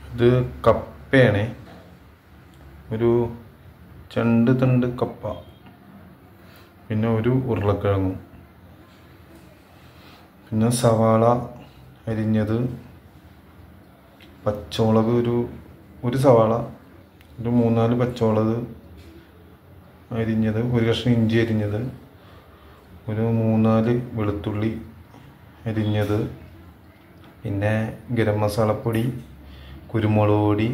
ഇത് കപ്പയാണ്. ഒരു രണ്ട് തണ്ട് കപ്പ, പിന്നെ ഒരു ഉരുളക്കിഴങ്ങും, പിന്നെ സവാള അരിഞ്ഞത്, പച്ചമുളക് ഒരു സവാള, ഒരു 3-4 പച്ചമുളക് അരിഞ്ഞത്, ഒരു കഷ്ണം ഇഞ്ചി അരിഞ്ഞത്, ഒരു 3-4 വെളുത്തുള്ളി അരിഞ്ഞത്, പിന്നെ ഗരം മസാലപ്പൊടി, കുരുമുളക് പൊടി,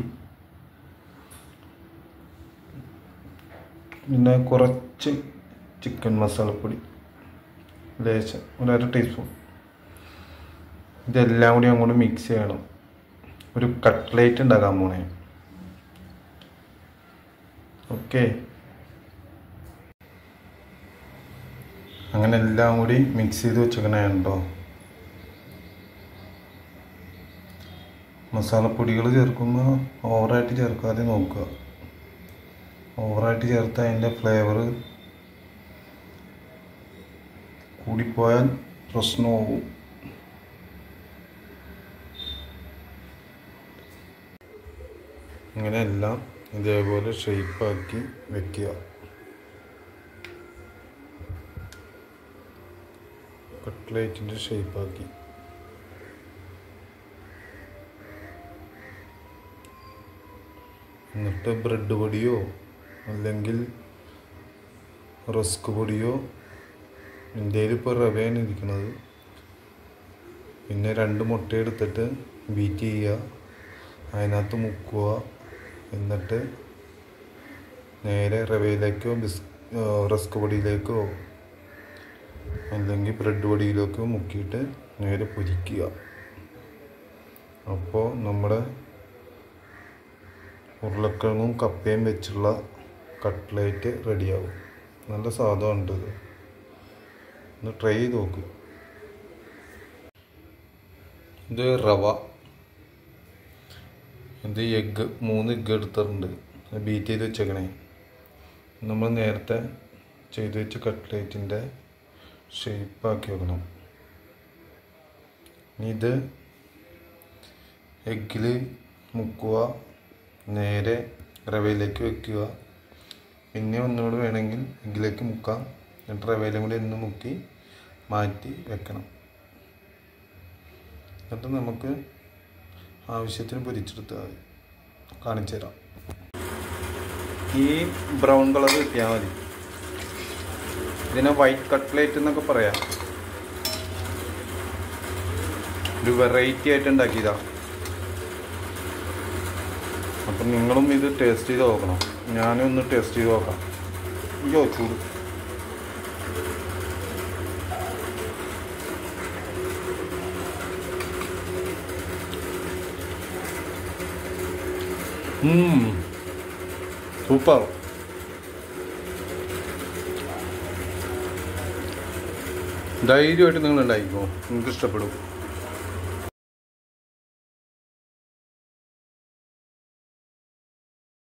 പിന്നെ കുറച്ച് ചിക്കൻ മസാലപ്പൊടി ലേശം, ഒരു 1/2 ടീസ്പൂൺ. ഇതെല്ലാം കൂടി അങ്ങോട്ട് മിക്സ് ചെയ്യണം. ഒരു കട്ട്ലേറ്റ് ഉണ്ടാക്കാൻ പോണേ. ഓക്കെ, അങ്ങനെ എല്ലാം കൂടി മിക്സ് ചെയ്ത് വെച്ചേക്കണേ കേട്ടോ. മസാലപ്പൊടികൾ ചേർക്കുമ്പോൾ ഓവറായിട്ട് ചേർക്കാതെ നോക്കുക. ഓവറായിട്ട് ചേർത്താൽ അതിൻ്റെ ഫ്ലേവർ കൂടിപ്പോയാൽ പ്രശ്നമാകും. ഇങ്ങനെ എല്ലാം ഇതേപോലെ ഷേപ്പാക്കി വെക്കുക. കട്ട്ലേറ്റിൻ്റെ ഷേപ്പാക്കി. എന്നിട്ട് ബ്രെഡ് പൊടിയോ അല്ലെങ്കിൽ റസ്ക് പൊടിയോ, എൻ്റെ ഇപ്പോൾ റവയാണ് ഇരിക്കുന്നത്, പിന്നെ 2 മുട്ട എടുത്തിട്ട് ബീറ്റ് ചെയ്യുക, അതിനകത്ത് മുക്കുക. എന്നിട്ട് നേരെ റവയിലേക്കോ റസ്ക് പൊടിയിലേക്കോ അല്ലെങ്കിൽ ബ്രെഡ് പൊടിയിലേക്കോ മുക്കിയിട്ട് നേരെ പൊരിക്കുക. അപ്പോൾ നമ്മുടെ ഉരുളക്കിഴങ്ങും കപ്പയും വെച്ചുള്ള കട്ട്ലേറ്റ് റെഡിയാവും. നല്ല സ്വാദമുണ്ട്. ഇത് ഒന്ന് ട്രൈ ചെയ്ത് നോക്ക്. ഇത് റവ, ഇത് എഗ്ഗ്, 3 എഗ്ഗ് എടുത്തിട്ടുണ്ട്, ബീറ്റ് ചെയ്ത് വെച്ചേക്കണേ. നമ്മൾ നേരത്തെ ചെയ്ത് വെച്ച കട്ട്ലേറ്റിൻ്റെ ഷേപ്പാക്കി വെക്കണം. ഇത് എഗ്ഗിൽ മുക്കുക, നേരെ റവയിലേക്ക് വെക്കുക, പിന്നെ ഒന്നുകൂടി വേണമെങ്കിൽ എഗ്ഗിലേക്ക് മുക്കാം. എന്നിട്ട് റവയിലും കൂടി ഒന്ന് മുക്കി മാറ്റി വെക്കണം. എന്നിട്ട് നമുക്ക് ആവശ്യത്തിന് പൊരിച്ചെടുത്താൽ മതി. കാണിച്ചു തരാം. ഈ ബ്രൗൺ കളർ കിട്ടിയാൽ മതി. ഇതിനെ വൈറ്റ് കട്ട്ലേറ്റ് എന്നൊക്കെ പറയാം. ഒരു വെറൈറ്റി ആയിട്ട് ഉണ്ടാക്കിയതാണ്. അപ്പം നിങ്ങളും ഇത് ടേസ്റ്റ് ചെയ്ത് നോക്കണം. ഞാനും ഒന്ന് ടേസ്റ്റ് ചെയ്ത് നോക്കാം. അയ്യോ ചൂട്. സൂപ്പർ. ധൈര്യമായിട്ട് നിങ്ങൾ ഉണ്ടാക്കിക്കോ, നിങ്ങൾക്ക് ഇഷ്ടപ്പെടും.